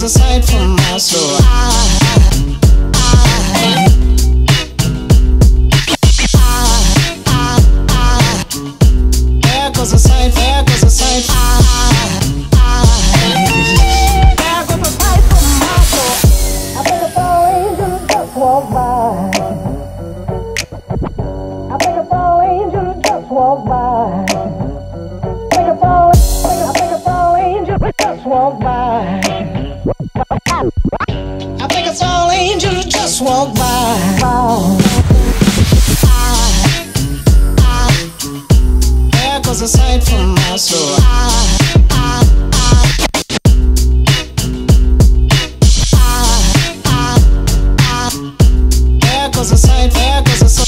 a sight from my soul. There goes a sight, there goes a sight. There goes a sight from my soul. I think a tall angel just walked by. I think a tall angel just walked by. I think a tall angel just walked by. I think a tall angel just walked by. There goes a sight from my soul. There goes a sight, there goes a sight.